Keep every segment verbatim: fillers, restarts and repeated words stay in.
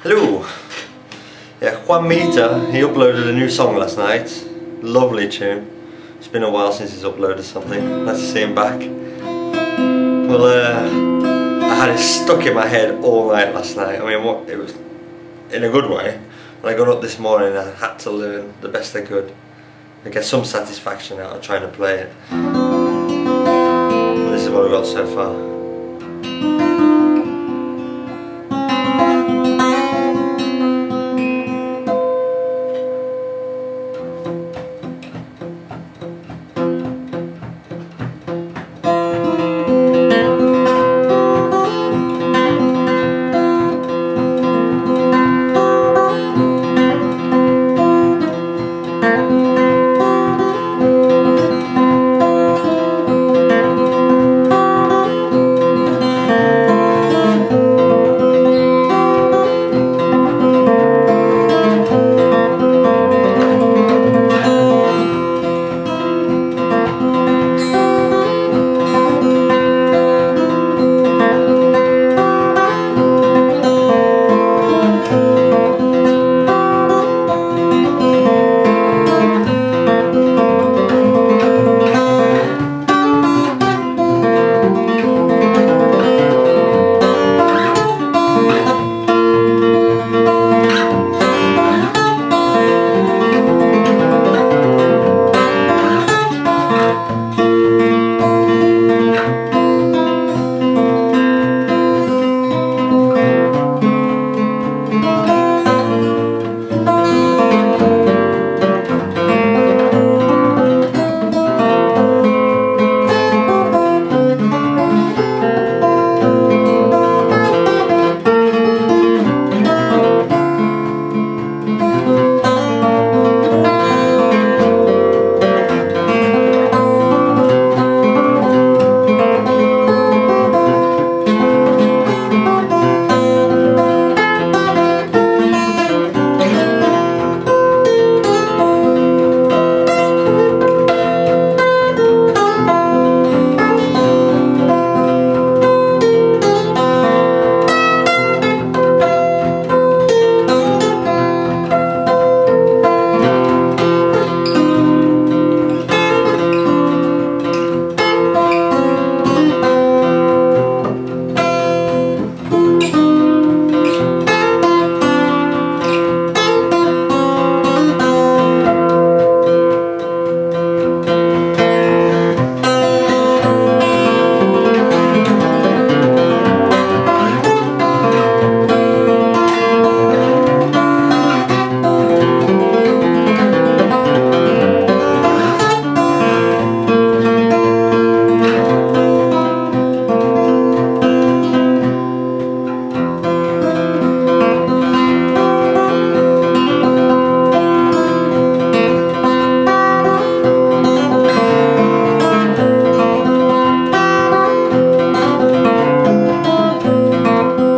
Hello. Yeah, Juanmitta, he uploaded a new song last night. Lovely tune. It's been a while since he's uploaded something. Nice to see him back. Well, uh, I had it stuck in my head all night last night. I mean, what, it was in a good way. When I got up this morning, I had to learn the best I could and get some satisfaction out of trying to play it. Well, this is what I've got so far.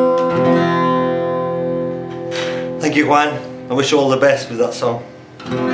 Thank you, Juan. I wish you all the best with that song.